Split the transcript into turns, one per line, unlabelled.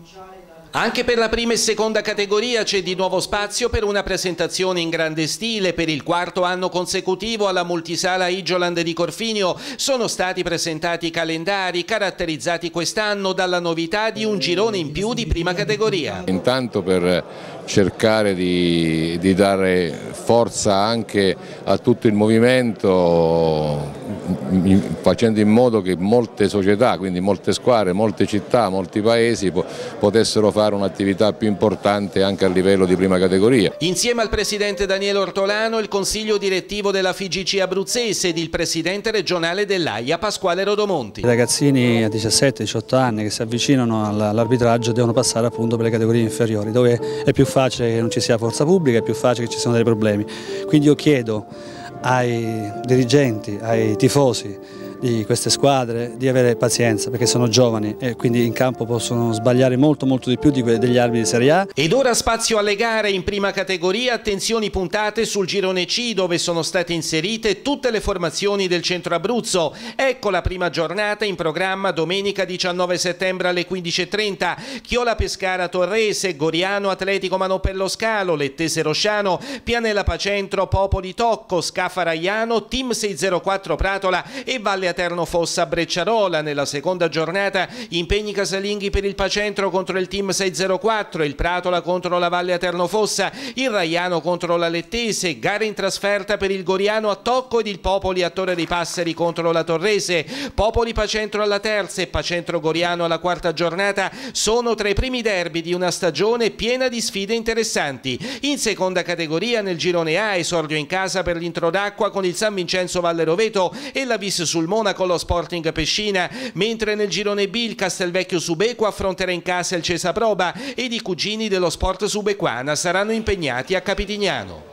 Anche per la prima e seconda categoria c'è di nuovo spazio per una presentazione in grande stile. Per il quarto anno consecutivo alla multisala Higioland di Corfinio sono stati presentati calendari caratterizzati quest'anno dalla novità di un girone in più di prima categoria.
Intanto per cercare di dare forza anche a tutto il movimento, facendo in modo che molte società, quindi molte squadre, molte città, molti paesi potessero fare un'attività più importante anche a livello di prima categoria.
Insieme al presidente Daniele Ortolano, il consiglio direttivo della FIGC abruzzese ed il presidente regionale dell'AIA Pasquale Rodomonti.
I ragazzini a 17-18 anni che si avvicinano all'arbitraggio devono passare appunto per le categorie inferiori, dove è più facile che non ci sia forza pubblica, è più facile che ci siano dei problemi. Quindi io chiedo ai dirigenti, ai tifosi di queste squadre di avere pazienza, perché sono giovani e quindi in campo possono sbagliare molto di più degli arbitri di Serie A.
Ed ora spazio alle gare in prima categoria, attenzioni puntate sul girone C, dove sono state inserite tutte le formazioni del centro Abruzzo. Ecco la prima giornata in programma domenica 19 settembre alle 15:30. Chiola Pescara Torrese, Goriano Atletico Manopello Scalo, Lettese Rosciano, Pianella Pacentro Popoli Tocco, Scafa Raiano, Team 604 Pratola e Valle Aterno Fossa Brecciarola. Nella seconda giornata impegni casalinghi per il Pacentro contro il Team 604, il Pratola contro la Valle Aterno Fossa, il Raiano contro la Lettese, gare in trasferta per il Goriano a Tocco ed il Popoli a Torre dei Passeri contro la Torrese. Popoli Pacentro alla terza e Pacentro Goriano alla quarta giornata sono tra i primi derby di una stagione piena di sfide interessanti. In seconda categoria nel girone A esordio in casa per l'Intro d'Acqua con il San Vincenzo Valle Roveto e la Vis Sulmona con lo Sporting Pescina, mentre nel girone B il Castelvecchio Subeco affronterà in casa il Cesaproba ed i cugini dello Sport Subequana saranno impegnati a Capitignano.